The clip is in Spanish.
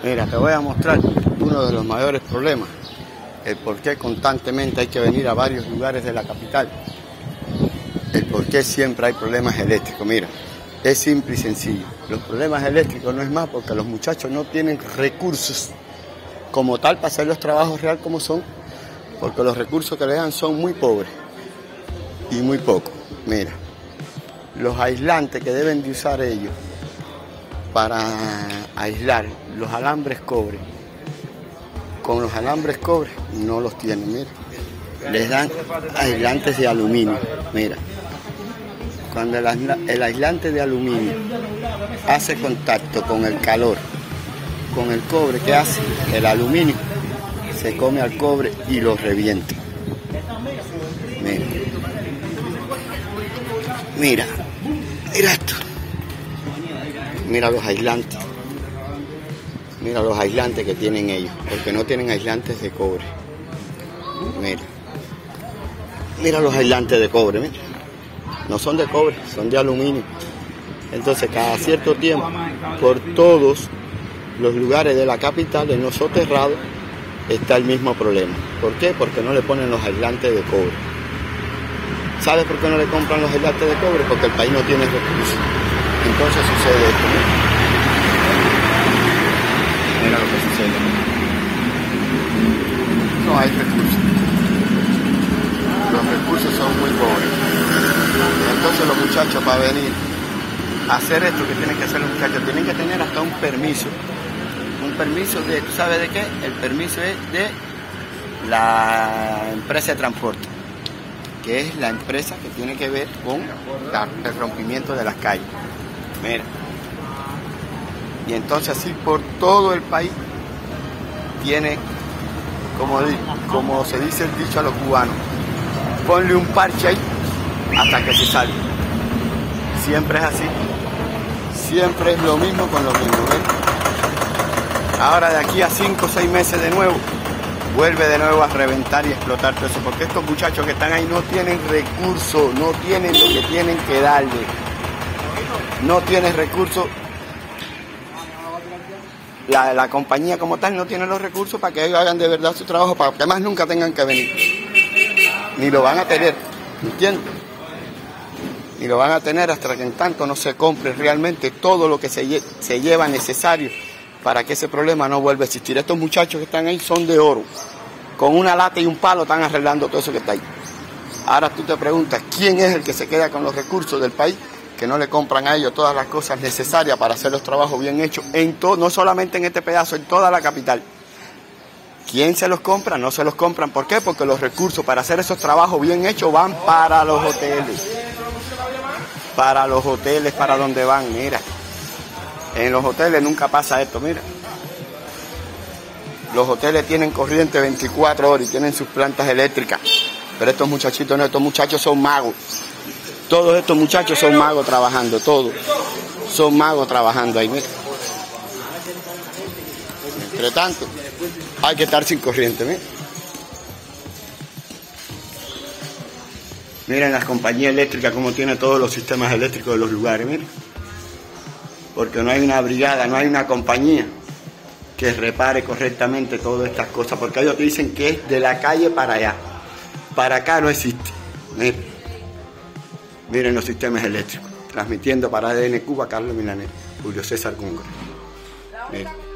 Mira, te voy a mostrar uno de los mayores problemas, el por qué constantemente hay que venir a varios lugares de la capital, el por qué siempre hay problemas eléctricos. Mira, es simple y sencillo. Los problemas eléctricos no es más porque los muchachos no tienen recursos como tal para hacer los trabajos real como son, porque los recursos que le dan son muy pobres y muy pocos. Mira, los aislantes que deben de usar ellos para aislar los alambres cobre, con los alambres cobre no los tienen. Mira, les dan aislantes de aluminio. Mira, cuando el aislante de aluminio hace contacto con el calor, con el cobre, ¿qué hace? El aluminio se come al cobre y lo revienta. Mira, mira, mira esto. Mira los aislantes. Mira los aislantes que tienen ellos, porque no tienen aislantes de cobre. Mira. Mira los aislantes de cobre, mira. No son de cobre, son de aluminio. Entonces, cada cierto tiempo, por todos los lugares de la capital, en los soterrados, está el mismo problema. ¿Por qué? Porque no le ponen los aislantes de cobre. ¿Sabes por qué no le compran los aislantes de cobre? Porque el país no tiene recursos. Entonces sucede esto, ¿no? Mira lo que sucede. No hay recursos. Los recursos son muy pobres. Entonces los muchachos, para venir a hacer esto que tienen que hacer los muchachos, tienen que tener hasta un permiso. Un permiso de, ¿tú sabes de qué? El permiso es de la empresa de transporte, que es la empresa que tiene que ver con el rompimiento de las calles. Mira. Y entonces así por todo el país tiene, como se dice el dicho a los cubanos, ponle un parche ahí hasta que se salga. Siempre es así. Siempre es lo mismo con lo mismo, ¿ves? Ahora de aquí a 5 o 6 meses de nuevo, vuelve de nuevo a reventar y explotar todo eso, porque estos muchachos que están ahí no tienen recursos, no tienen lo que tienen que darle. No tienen recursos. La compañía como tal no tiene los recursos para que ellos hagan de verdad su trabajo, para que más nunca tengan que venir. Ni lo van a tener, ¿entiendes? Ni lo van a tener hasta que en tanto no se compre realmente todo lo que se lleva necesario para que ese problema no vuelva a existir. Estos muchachos que están ahí son de oro. Con una lata y un palo están arreglando todo eso que está ahí. Ahora tú te preguntas, ¿quién es el que se queda con los recursos del país? Que no le compran a ellos todas las cosas necesarias para hacer los trabajos bien hechos, no solamente en este pedazo, en toda la capital. ¿Quién se los compra? No se los compran. ¿Por qué? Porque los recursos para hacer esos trabajos bien hechos van para los hoteles. Para los hoteles, para donde van, mira. En los hoteles nunca pasa esto, mira. Los hoteles tienen corriente 24 horas y tienen sus plantas eléctricas. Pero estos muchachitos no, estos muchachos son magos. Todos estos muchachos son magos trabajando, todos. Son magos trabajando ahí, mira. Entre tanto, hay que estar sin corriente, mira. Miren las compañías eléctricas como tienen todos los sistemas eléctricos de los lugares, miren. Porque no hay una brigada, no hay una compañía que repare correctamente todas estas cosas, porque ellos te dicen que es de la calle para allá. Para acá no existe. Miren. Miren los sistemas eléctricos. Transmitiendo para ADN Cuba, Carlos Milanés, Julio César Góngora. Miren.